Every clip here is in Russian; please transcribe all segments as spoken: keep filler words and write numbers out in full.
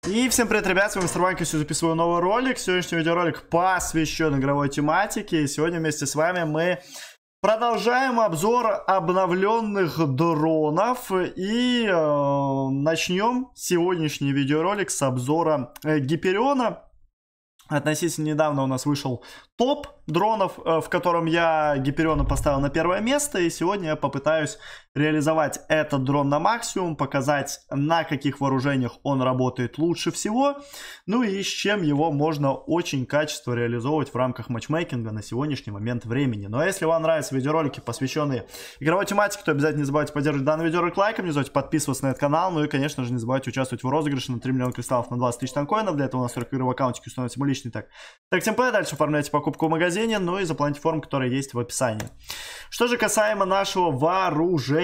И всем привет, ребят, с вами Мистер Ванька, сегодня записываю новый ролик. Сегодняшний видеоролик посвящен игровой тематике. И сегодня вместе с вами мы продолжаем обзор обновленных дронов. И э, начнем сегодняшний видеоролик с обзора э, Гипериона. Относительно недавно у нас вышел топ дронов, в котором я Гипериона поставил на первое место. И сегодня я попытаюсь реализовать этот дрон на максимум, показать, на каких вооружениях он работает лучше всего, ну и с чем его можно очень качественно реализовывать в рамках матчмейкинга на сегодняшний момент времени. Ну а если вам нравятся видеоролики, посвященные игровой тематике, то обязательно не забывайте поддерживать данный видеоролик лайком, не забывайте подписываться на этот канал, ну и, конечно же, не забывайте участвовать в розыгрыше на три миллиона кристаллов на двадцать тысяч танкоинов. Для этого у нас сорок игр в аккаунтике, установите мой личный так. Так, тем более, дальше оформляйте покупку в магазине, ну и заполните форму, которая есть в описании. Что же касаемо нашего вооружения,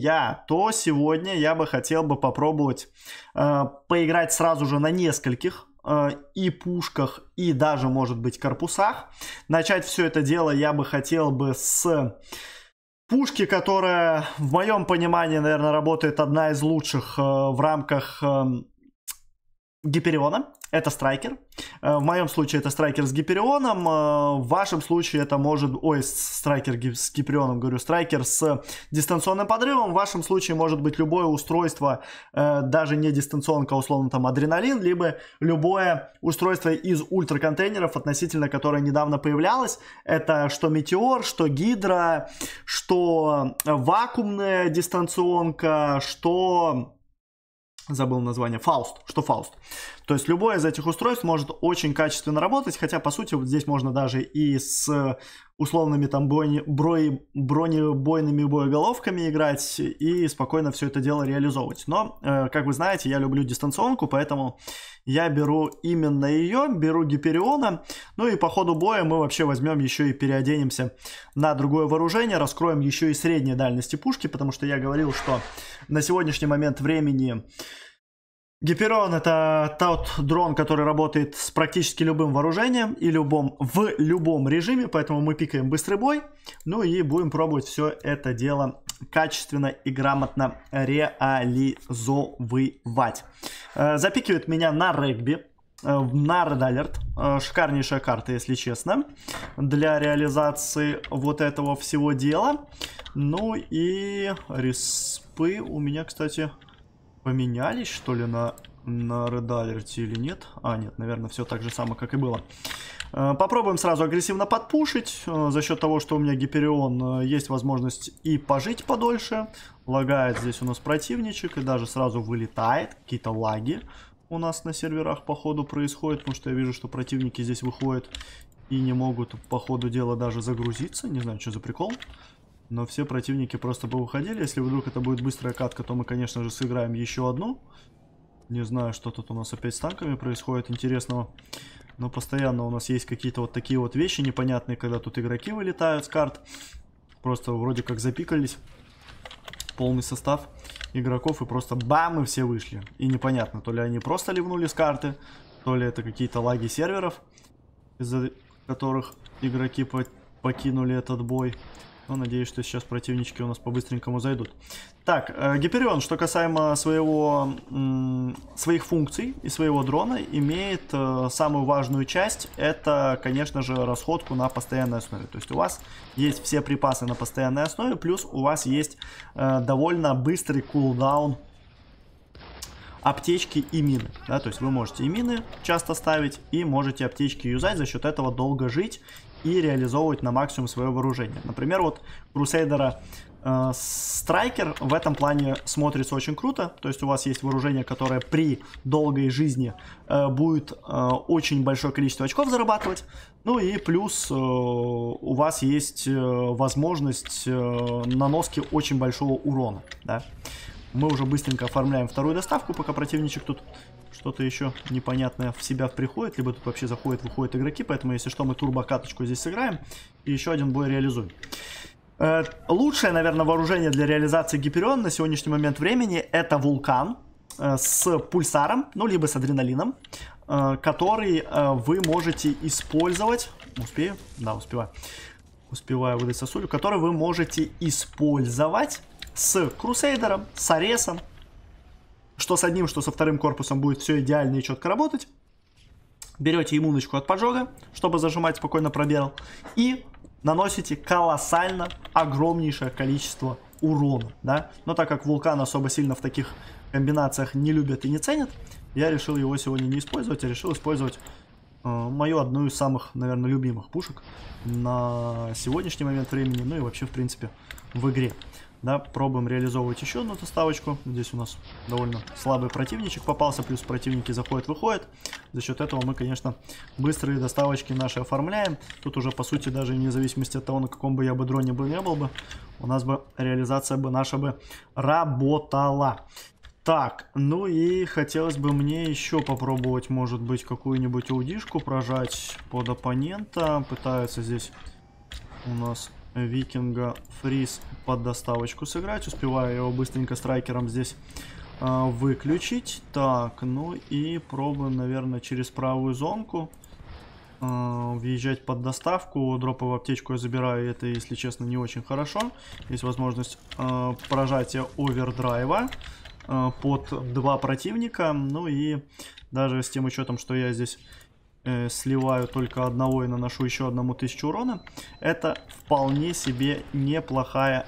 то сегодня я бы хотел бы попробовать э, поиграть сразу же на нескольких э, и пушках, и даже, может быть, корпусах. Начать все это дело я бы хотел бы с пушки, которая, в моем понимании, наверное, работает одна из лучших э, в рамках э, Гипериона. Это страйкер. В моем случае это страйкер с Гиперионом. В вашем случае это может... Ой, страйкер с Гиперионом, говорю. Страйкер с дистанционным подрывом. В вашем случае может быть любое устройство, даже не дистанционка, условно там адреналин, либо любое устройство из ультраконтейнеров, относительно которое недавно появлялось. Это что Метеор, что Гидра, что вакуумная дистанционка, что... Забыл название. Фауст. Что Фауст. То есть любое из этих устройств может очень качественно работать, хотя по сути вот здесь можно даже и с условными там брони, брони, бронебойными боеголовками играть и спокойно все это дело реализовывать. Но, э, как вы знаете, я люблю дистанционку, поэтому я беру именно ее, беру Гипериона. Ну и по ходу боя мы вообще возьмем еще и переоденемся на другое вооружение, раскроем еще и средней дальности пушки, потому что я говорил, что на сегодняшний момент времени Гиперион — это тот дрон, который работает с практически любым вооружением и любом, в любом режиме, поэтому мы пикаем быстрый бой, ну и будем пробовать все это дело качественно и грамотно реализовывать. Запикивает меня на регби, на Red Alert, шикарнейшая карта, если честно, для реализации вот этого всего дела. Ну и респы у меня, кстати... Поменялись, что ли, на, на Red Alert или нет? А, нет, наверное, все так же самое, как и было. Попробуем сразу агрессивно подпушить. За счет того, что у меня Гиперион, есть возможность и пожить подольше. Лагает здесь у нас противничек и даже сразу вылетает. Какие-то лаги у нас на серверах по ходу происходят, потому что я вижу, что противники здесь выходят и не могут по ходу дела даже загрузиться. Не знаю, что за прикол. Но все противники просто бы уходили. Если вдруг это будет быстрая катка, то мы, конечно же, сыграем еще одну. Не знаю, что тут у нас опять с танками происходит интересного. Но постоянно у нас есть какие-то вот такие вот вещи непонятные, когда тут игроки вылетают с карт. Просто вроде как запикались. Полный состав игроков, и просто бам, и все вышли. И непонятно, то ли они просто ливнули с карты, то ли это какие-то лаги серверов, из-за которых игроки по покинули этот бой. Но надеюсь, что сейчас противнички у нас по-быстренькому зайдут. Так, э, Гиперион, что касаемо своего, м, своих функций и своего дрона, имеет э, самую важную часть. Это, конечно же, расходку на постоянной основе. То есть у вас есть все припасы на постоянной основе, плюс у вас есть э, довольно быстрый кулдаун аптечки и мины. Да? То есть вы можете и мины часто ставить, и можете аптечки юзать, за счет этого долго жить и реализовывать на максимум свое вооружение. Например, вот Крусейдера э, Страйкер в этом плане смотрится очень круто. То есть у вас есть вооружение, которое при долгой жизни э, будет э, очень большое количество очков зарабатывать. Ну и плюс э, у вас есть э, возможность э, наноски очень большого урона. Да? Мы уже быстренько оформляем вторую доставку, пока противничек тут что-то еще непонятное в себя приходит, либо тут вообще заходят, выходят игроки, поэтому, если что, мы турбокаточку здесь сыграем и еще один бой реализуем. Э, лучшее, наверное, вооружение для реализации Гипериона на сегодняшний момент времени — это Вулкан э, с пульсаром, ну, либо с адреналином, э, который э, вы можете использовать. Успею? Да, успеваю. Успеваю выдать сосулю, который вы можете использовать с Крусейдером, с Аресом, что с одним, что со вторым корпусом будет все идеально и четко работать. Берете иммуночку от поджога, чтобы зажимать спокойно пробел, и наносите колоссально огромнейшее количество урона, да. Но так как вулкан особо сильно в таких комбинациях не любят и не ценят, я решил его сегодня не использовать, а решил использовать э, мою одну из самых, наверное, любимых пушек на сегодняшний момент времени, ну и вообще, в принципе, в игре. Да, пробуем реализовывать еще одну доставочку. Здесь у нас довольно слабый противничек попался, плюс противники заходят-выходят. За счет этого мы, конечно, быстрые доставочки наши оформляем. Тут уже, по сути, даже вне зависимости от того, на каком бы я бы дроне бы не был бы, у нас бы реализация бы наша бы работала. Так, ну и хотелось бы мне еще попробовать, может быть, какую-нибудь аудишку прожать под оппонента. Пытается здесь у нас Викинга фриз под доставочку сыграть. Успеваю его быстренько страйкером здесь э, выключить. Так, ну и пробуем, наверное, через правую зонку э, въезжать под доставку. Дропы в аптечку я забираю. Это, если честно, не очень хорошо. Есть возможность э, прожатия овердрайва э, под два противника. Ну и даже с тем учетом, что я здесь Э, сливаю только одного и наношу еще одному тысячу урона, это вполне себе неплохая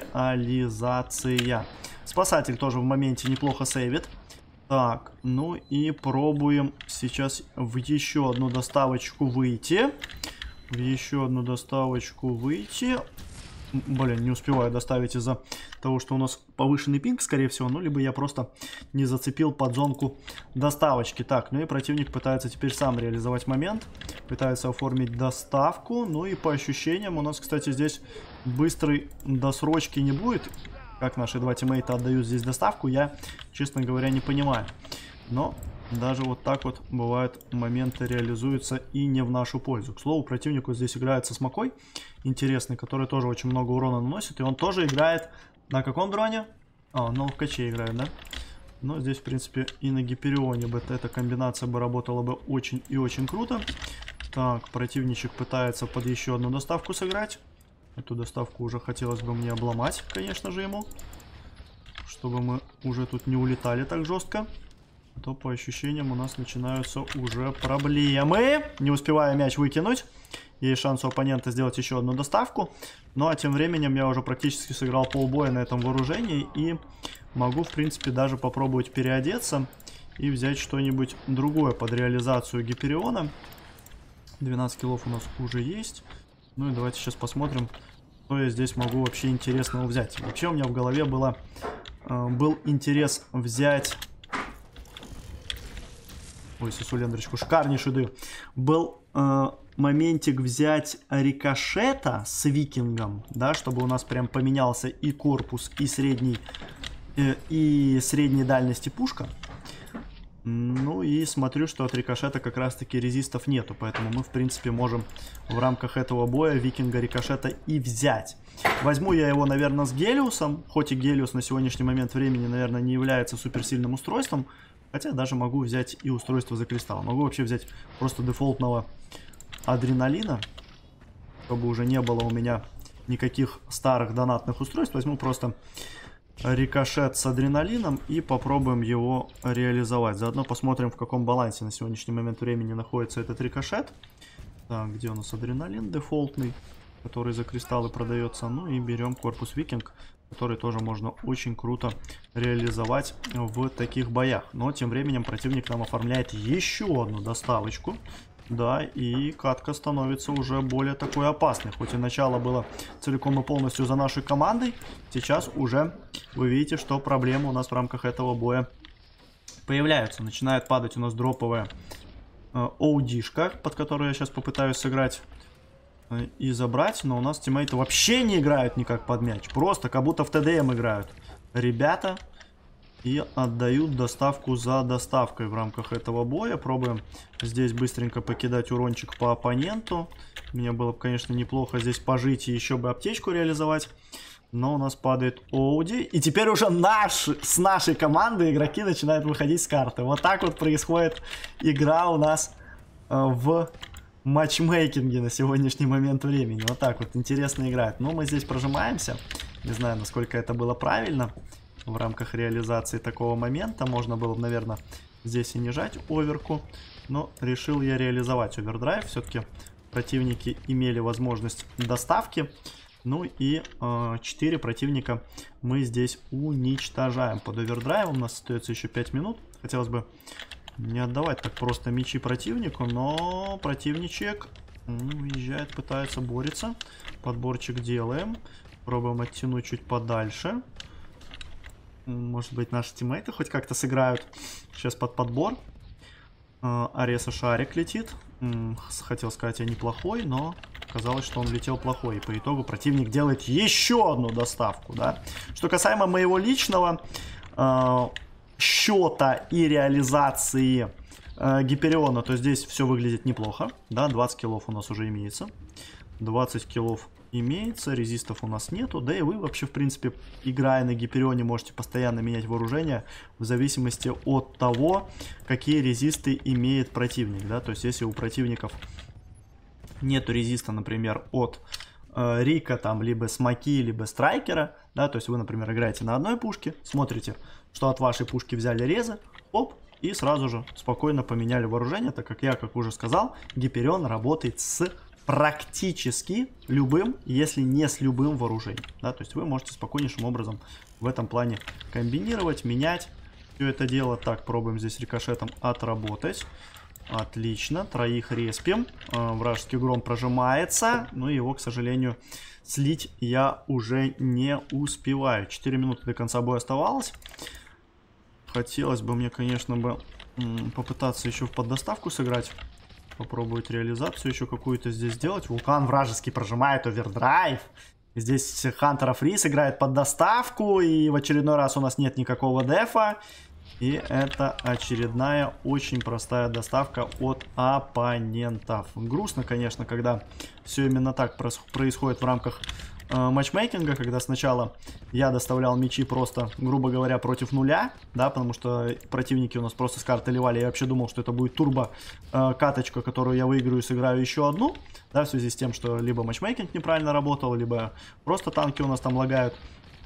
реализация. Спасатель тоже в моменте неплохо сейвит. Так, ну и пробуем сейчас в еще одну доставочку выйти. В еще одну доставочку выйти. Блин, не успеваю доставить из-за того, что у нас повышенный пинг, скорее всего. Ну, либо я просто не зацепил подзонку доставочки. Так, ну и противник пытается теперь сам реализовать момент. Пытается оформить доставку. Ну и по ощущениям у нас, кстати, здесь быстрой досрочки не будет. Как наши два тиммейта отдают здесь доставку, я, честно говоря, не понимаю. Но даже вот так вот бывают моменты реализуются и не в нашу пользу. К слову, противнику здесь играет со смокой интересный, который тоже очень много урона наносит. И он тоже играет на каком дроне? А, он на ловкаче играет, да? Но здесь, в принципе, и на Гиперионе бы эта комбинация бы работала бы очень и очень круто. Так, противничек пытается под еще одну доставку сыграть. Эту доставку уже хотелось бы мне обломать, конечно же, ему. Чтобы мы уже тут не улетали так жестко. То по ощущениям у нас начинаются уже проблемы. Не успеваю мяч выкинуть. Есть шанс у оппонента сделать еще одну доставку. Ну а тем временем я уже практически сыграл полбоя на этом вооружении. И могу, в принципе, даже попробовать переодеться и взять что-нибудь другое под реализацию Гипериона. двенадцать киллов у нас уже есть. Ну и давайте сейчас посмотрим, что я здесь могу вообще интересного взять. Вообще у меня в голове было, э, был интерес взять... Ой, сосулендочку, шикарнейший даю. Был э, моментик взять рикошета с викингом, да, чтобы у нас прям поменялся и корпус, и средний, э, и средней дальности пушка. Ну и смотрю, что от рикошета как раз-таки резистов нету, поэтому мы, в принципе, можем в рамках этого боя викинга рикошета и взять. Возьму я его, наверное, с Гелиусом, хоть и Гелиус на сегодняшний момент времени, наверное, не является суперсильным устройством. Хотя даже могу взять и устройство за кристалл. Могу вообще взять просто дефолтного адреналина, чтобы уже не было у меня никаких старых донатных устройств. Возьму просто рикошет с адреналином и попробуем его реализовать. Заодно посмотрим, в каком балансе на сегодняшний момент времени находится этот рикошет. Так, где у нас адреналин дефолтный, который за кристаллы продается. Ну и берем корпус викинг, который тоже можно очень круто реализовать в таких боях. Но тем временем противник нам оформляет еще одну доставочку. Да, и катка становится уже более такой опасной. Хоть и начало было целиком и полностью за нашей командой, сейчас уже вы видите, что проблемы у нас в рамках этого боя появляются. Начинает падать у нас дроповая э, оудишка, под которую я сейчас попытаюсь сыграть и забрать, но у нас тиммейты вообще не играют никак под мяч. Просто как будто в тэ дэ эм играют ребята. И отдают доставку за доставкой в рамках этого боя. Пробуем здесь быстренько покидать урончик по оппоненту. Мне было бы, конечно, неплохо здесь пожить и еще бы аптечку реализовать. Но у нас падает Оуди. И теперь уже наш, с нашей команды игроки начинают выходить с карты. Вот так вот происходит игра у нас э, в... матчмейкинге на сегодняшний момент времени. Вот так вот интересно играет. Но мы здесь прожимаемся. Не знаю, насколько это было правильно. в рамках реализации такого момента. Можно было бы, наверное, здесь и не жать оверку, но решил я реализовать овердрайв. Все-таки противники имели возможность доставки. Ну и э, четыре противника мы здесь уничтожаем. Под овердрайвом у нас остается еще пять минут. Хотелось бы не отдавать так просто мячи противнику, но противничек уезжает, пытается, борется. Подборчик делаем. Пробуем оттянуть чуть подальше. Может быть, наши тиммейты хоть как-то сыграют. Сейчас под подбор. Э, Ареса шарик летит. М, хотел сказать, я неплохой, но... Казалось, что он летел плохой. И по итогу противник делает еще одну доставку. Да? Что касаемо моего личного э, счета и реализации э, Гипериона, то здесь все выглядит неплохо. Да? двадцать киллов у нас уже имеется. двадцать киллов имеется. Резистов у нас нету. Да и вы вообще, в принципе, играя на Гиперионе, можете постоянно менять вооружение в зависимости от того, какие резисты имеет противник. Да? То есть если у противников... нету резиста, например, от э, Рика, там, либо Смоки, либо Страйкера, да, то есть вы, например, играете на одной пушке, смотрите, что от вашей пушки взяли резы, оп, и сразу же спокойно поменяли вооружение, так как я, как уже сказал, Гиперион работает с практически любым, если не с любым вооружением, да, то есть вы можете спокойнейшим образом в этом плане комбинировать, менять все это дело. Так, пробуем здесь рикошетом отработать. Отлично, троих респим. э, Вражеский гром прожимается. Но его, к сожалению, слить я уже не успеваю. четыре минуты до конца боя оставалось. Хотелось бы мне, конечно, бы попытаться еще в поддоставку сыграть. Попробовать реализацию еще какую-то здесь сделать. Вулкан вражеский прожимает овердрайв. Здесь Хантера Фриз играет под доставку. И в очередной раз у нас нет никакого дефа. И это очередная очень простая доставка от оппонентов. Грустно, конечно, когда все именно так происходит в рамках э, матчмейкинга, когда сначала я доставлял мячи просто, грубо говоря, против нуля, да, потому что противники у нас просто с карты ливали. Я вообще думал, что это будет турбо э, каточка, которую я выиграю и сыграю еще одну, да, в связи с тем, что либо матчмейкинг неправильно работал, либо просто танки у нас там лагают.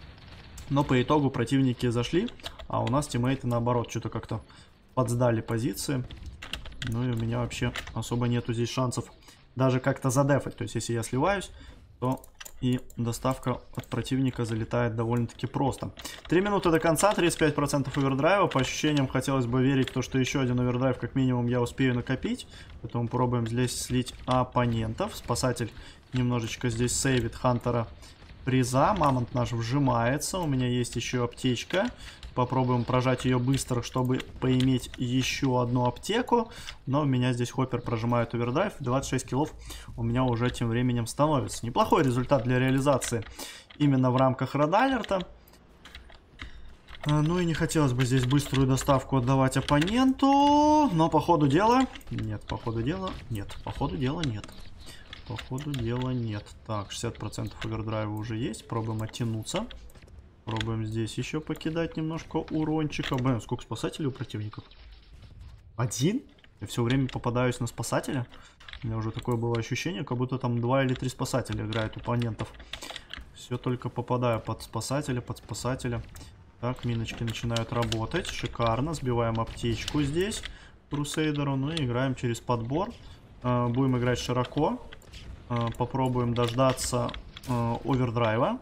Но по итогу противники зашли, а у нас тиммейты наоборот что-то как-то подсдали позиции. Ну и у меня вообще особо нету здесь шансов даже как-то задефать. То есть если я сливаюсь, то и доставка от противника залетает довольно-таки просто. три минуты до конца, тридцать пять процентов овердрайва. По ощущениям хотелось бы верить в то, что еще один овердрайв как минимум я успею накопить. Поэтому пробуем здесь слить оппонентов. Спасатель немножечко здесь сейвит Хантера Фриза. Мамонт наш вжимается. У меня есть еще аптечка. Попробуем прожать ее быстро, чтобы поиметь еще одну аптеку. Но у меня здесь Хоппер прожимает овердрайв. двадцать шесть киллов у меня уже тем временем становится. Неплохой результат для реализации именно в рамках Red Alert. Ну и не хотелось бы здесь быструю доставку отдавать оппоненту. Но по ходу дела... Нет, по ходу дела... Нет, по ходу дела нет. По ходу дела нет. Так, шестьдесят процентов овердрайва уже есть. Пробуем оттянуться. Пробуем здесь еще покидать немножко урончика. Блин, сколько спасателей у противников? Один? Я все время попадаюсь на спасателя. У меня уже такое было ощущение, как будто там два или три спасателя играют у оппонентов. Все только попадаю под спасателя, под спасателя. Так, миночки начинают работать. Шикарно. Сбиваем аптечку здесь Крусейдеру. Ну и играем через подбор. Будем играть широко. Попробуем дождаться овердрайва.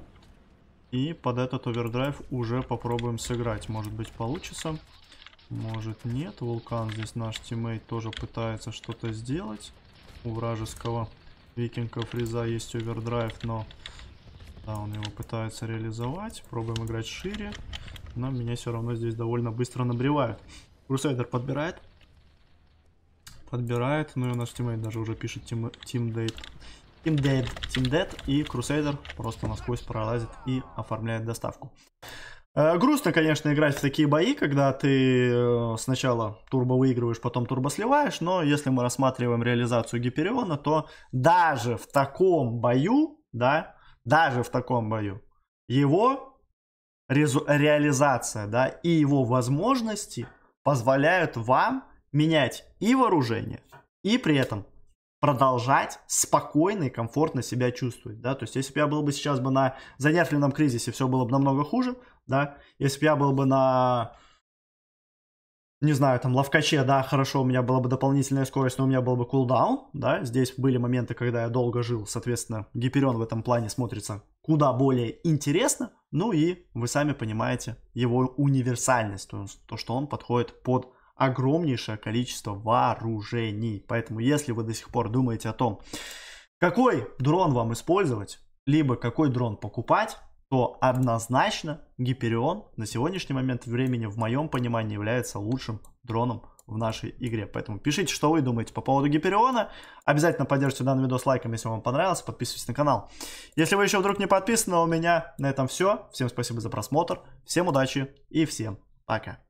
И под этот овердрайв уже попробуем сыграть. Может быть, получится. Может, нет. Вулкан здесь наш тиммейт тоже пытается что-то сделать. У вражеского викинга Фриза есть овердрайв, но да, он его пытается реализовать. Пробуем играть шире. Но меня все равно здесь довольно быстро набревают. Крусейдер подбирает. Подбирает. Ну и наш тиммейт даже уже пишет Team Dead. Team Dead. Team Dead. И Крусейдер просто насквозь пролазит и оформляет доставку. Э, грустно, конечно, играть в такие бои, когда ты э, сначала турбо выигрываешь, потом турбо сливаешь. Но если мы рассматриваем реализацию Гипериона, то даже в таком бою, да, даже в таком бою, его резу- реализация, да, и его возможности позволяют вам менять и вооружение, и при этом продолжать спокойно и комфортно себя чувствовать, да, то есть если бы я был бы сейчас бы на занерфленном кризисе, все было бы намного хуже, да. Если бы я был бы на, не знаю, там, ловкаче, да, хорошо, у меня была бы дополнительная скорость, но у меня был бы кулдаун, да. Здесь были моменты, когда я долго жил, соответственно, Гиперион в этом плане смотрится куда более интересно. Ну и вы сами понимаете его универсальность, то, то что он подходит под огромнейшее количество вооружений. Поэтому, если вы до сих пор думаете о том, какой дрон вам использовать, либо какой дрон покупать, то однозначно Гиперион на сегодняшний момент времени, в моем понимании, является лучшим дроном в нашей игре. Поэтому пишите, что вы думаете по поводу Гипериона. Обязательно поддержите данный видос лайком, если вам понравился. Подписывайтесь на канал, если вы еще вдруг не подписаны. У меня на этом все. Всем спасибо за просмотр. Всем удачи и всем пока.